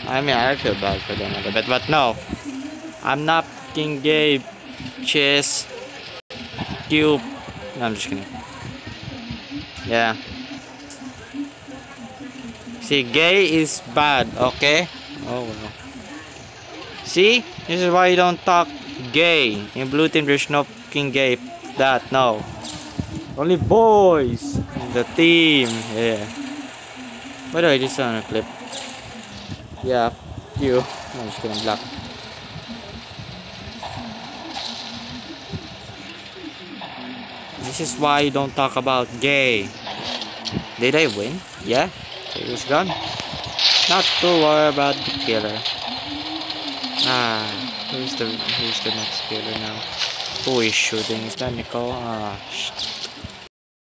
I mean, I feel bad for them a little bit, but no. I'm not fucking gay. Cheers. Cube. No, I'm just kidding. Yeah. See, gay is bad, okay? Oh, well. See? This is why you don't talk gay. In blue team, there's no fucking gay. That, no. Only boys in the team. Yeah. By the way, this is on a clip. Yeah. You. No, I'm just kidding. Black. This is why you don't talk about gay. Did I win? Yeah. It was gone. Not to worry about the killer. Ah, who's the next killer now? Who is shooting? Is that Nicole? Ah, shit.